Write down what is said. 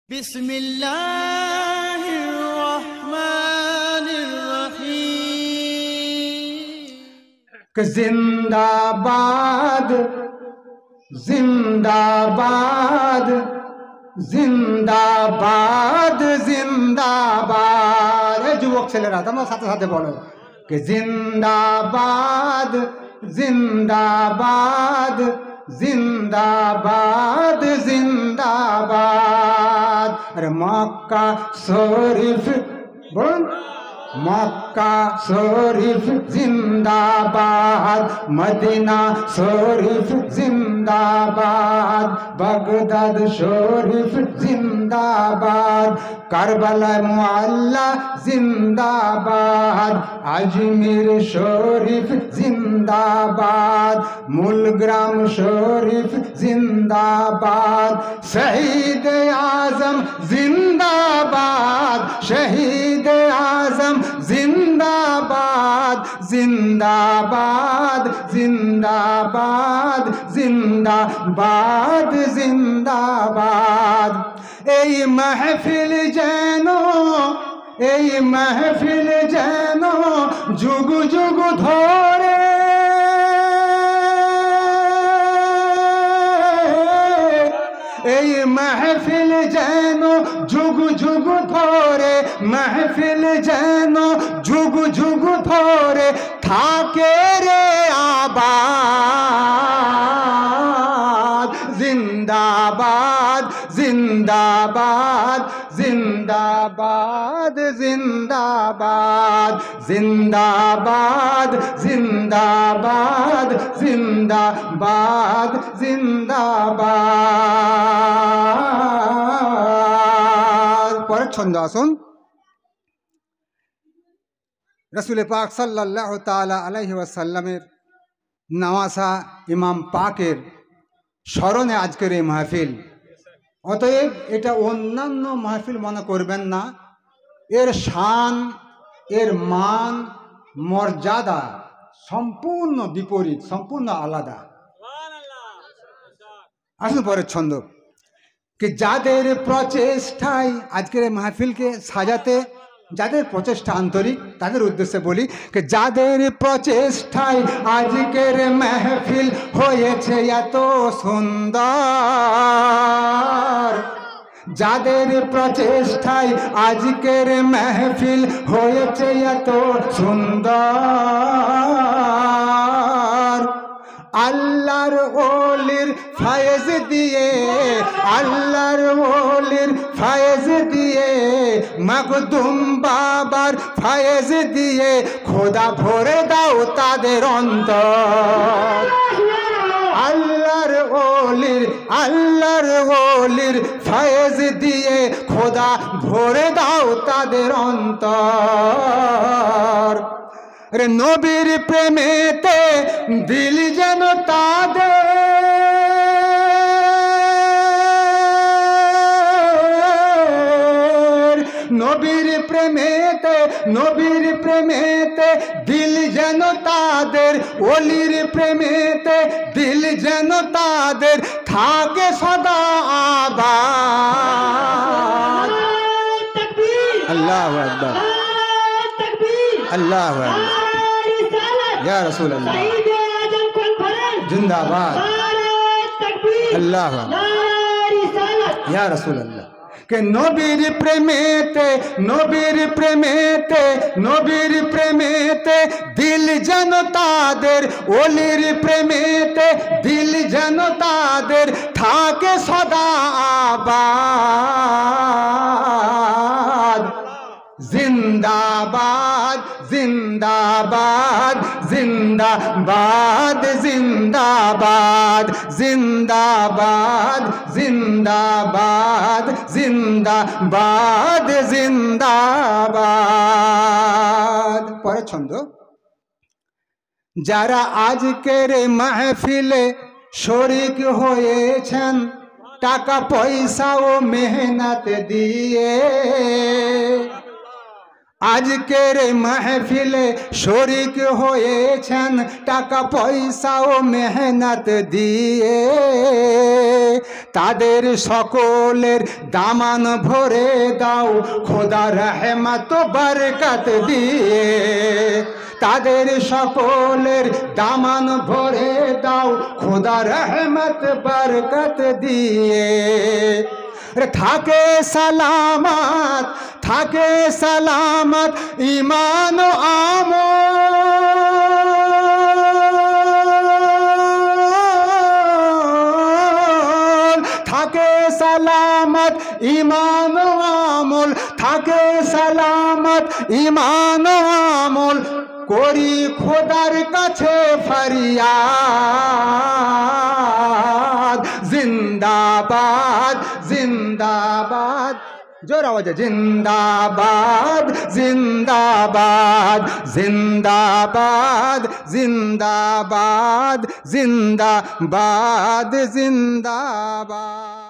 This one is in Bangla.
बिस्मिल्लाहिर्रहमानिर्रहीम। जिंदाबाद जिंदाबाद जिंदाबाद जिंदाबाद। যুবক ছেলেরা তোমরা সাথে সাথে বলো कि जिंदाबाद जिंदाबाद जिंदाबाद जिंदाबाद। अरे मक्का शरीफ बोल, मक्का शरीफ जिंदाबाद, मदीना शरीफ जिंदाबाद, बगदाद शरीफ जिंदाबाद, करबला मुअल्ला जिंदाबाद, अजमेर शरीफ जिंदाबाद, मूलग्राम शरीफ जिंदाबाद, शहीद आजम जिंदाबाद, शहीद आजम जिंदाबाद जिंदाबाद जिंदाबाद जिंदाबाद जिंदाबाद। এই महफिल যেনো, এই महफिल যেনো যুগ যুগ ধরে, এই महफिल যেনো যুগ যুগ ধরে, महफिल যেনো যুগ যুগ ধরে থাকে রে আবাদ। জিন্দাবাদ জিন্দাবাদ জিন্দাবাদ জিন্দাবাদ জিন্দাবাদ জিন্দাবাদ জিন্দাবাদ জিন্দাবাদ। পরের ছন্দ আসুন। रसूल पाक सल्लल्लाहु ताला अलैहि वसल्लमेर नवासा इमाम पाकेर স্মরণে আজকের এই মাহফিল। অতএব এটা অন্যান্য মাহফিল মনে করবেন না, এর শান এর মান মর্যাদা সম্পূর্ণ বিপরীত, সম্পূর্ণ আলাদা। আসুন পরের ছন্দ। कि যাদের প্রচেষ্টায় আজকের এই মাহফিলকে সাজাতে, যাদের প্রচেষ্টা আন্তরিক তাদের উদ্দেশ্যে বলি कि যাদের প্রচেষ্টায় আজকের মাহফিল হয়েছে এত সুন্দর, যাদের প্রচেষ্টায় আজকের মাহফিল হয়েছে এত সুন্দর, আল্লাহর ওলির ফয়েজ দিয়ে, আল্লাহর ওলির ফয়েজ দিয়ে, মখদুম বাবার ফয়েজ দিয়ে খোদা ভরে দাও তাদের অন্তর। আল্লাহর ওলির ফয়েজ দিয়ে খোদা ভরে দাও তাদের অন্তর। রে নবীর প্রেমেতে দিল যেন তাদের, নবীর প্রেমেতে দিল যেন তাদের, ওলির প্রেমেতে দিল যেন তাদের থাকে সদা আবাদ। আল্লাহু আকবার अल्लाहु अकबर या रसूल अल्लाह जिंदाबाद अल्लाहु अकबर या रसूल अल्लाह। के नबीर प्रेमेते नबीर प्रेमेते नबीर प्रेमेते दिल যেন তাদের, ওলির প্রেমেতে দিল যেন তাদের থাকে সদা আবাদ। जिंदाबाद जिंदाबाद जिंदाबाद जिंदाबाद जिंदाबाद जिंदाबाद जिंदाबाद जिंदाबाद। পরের ছন্দ। যারা আজকের মাহফিলে শরীক হয়েছেন টাকা পয়সা ও মেহনত দিয়ে, আজকের মাহফিলে শরিক হয়েছেন টাকা পয়সা ও মেহনত দিয়ে, তাদের সকলের দামান ভরে দাও খোদা রহমত বরকত দিয়ে, তাদের সকলের দামান ভরে দাও খোদা রহমত বরকত দিয়ে। থাকে সালামত, থাকে সালামত ঈমান ও আমল, থাকে সালামত ঈমান ও আমল, থাকে সালামত ঈমান ও আমল, করি খোদার কাছে ফরিয়াদ। জিন্দাবাদ জিন্দাবাদ, জোর আওয়াজে জিন্দাবাদ জিন্দাবাদ জিন্দাবাদ জিন্দাবাদ জিন্দাবাদ জিন্দাবাদ।